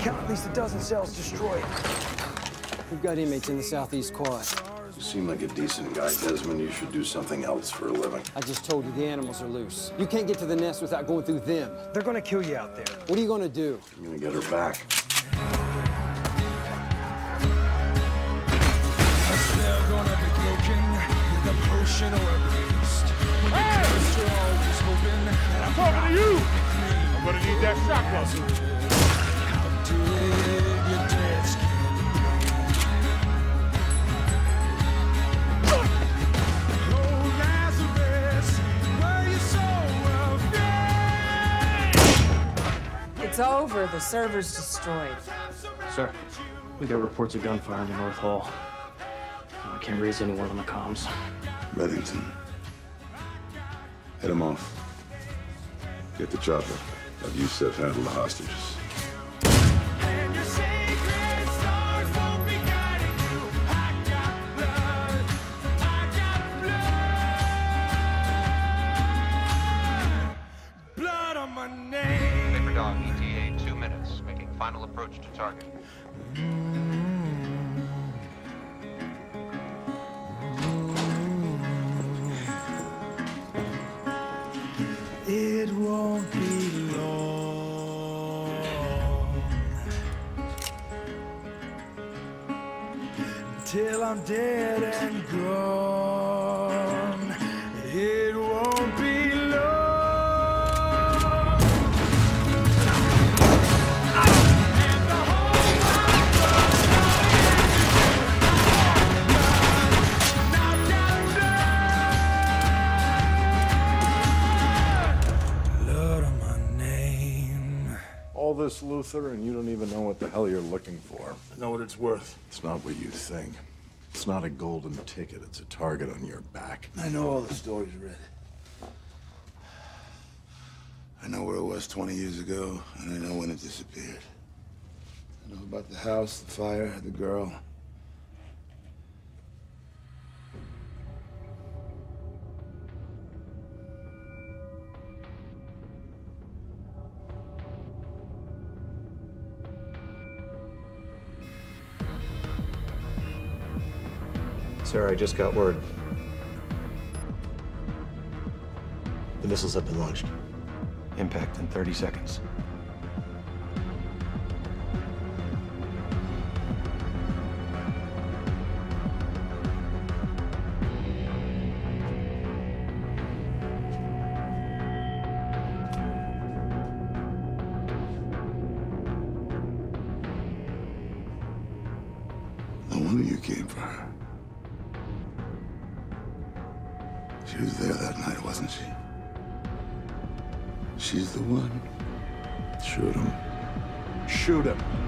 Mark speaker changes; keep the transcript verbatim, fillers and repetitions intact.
Speaker 1: Count at least a dozen cells destroyed.
Speaker 2: We've got inmates in the southeast quad.
Speaker 3: You seem like a decent guy, Desmond. You should do something else for a living.
Speaker 2: I just told you the animals are loose. You can't get to the nest without going through them.
Speaker 1: They're gonna kill you out there.
Speaker 2: What are you gonna do?
Speaker 3: I'm gonna get her back.
Speaker 4: They're gonna be broken with a potion or a beast. Hey! You're always hoping that I'm
Speaker 5: talking to you! I'm gonna need that shotgun.
Speaker 4: How to live your dead skin. Oh, Lazarus, were you so afraid?
Speaker 6: It's over. The server's destroyed.
Speaker 7: Sir, we got reports of gunfire in the North Hall. I can't raise anyone on the comms.
Speaker 3: Reddington. Head him off. Get the chopper. Have Yusef handle the hostages.
Speaker 4: And your sacred stars won't be guiding you. I got blood. I got blood. Blood on my name.
Speaker 8: Paper Dog, E T A, two minutes, making final approach to target.
Speaker 4: It won't be long till I'm dead and gone. It won't be long. And the whole blood on my name.
Speaker 3: All this, Luther, and you don't even know what the hell you're looking for.
Speaker 5: I know what it's worth.
Speaker 3: It's not what you think. It's not a golden ticket. It's a target on your back.
Speaker 5: I know all the stories, Red. I know where it was twenty years ago, and I know when it disappeared. I know about the house, the fire, the girl.
Speaker 9: Sir, I just got word. The missiles have been launched. Impact in thirty seconds.
Speaker 5: No wonder you came for her. She was there that night, wasn't she? She's the one. Shoot him.
Speaker 3: Shoot him.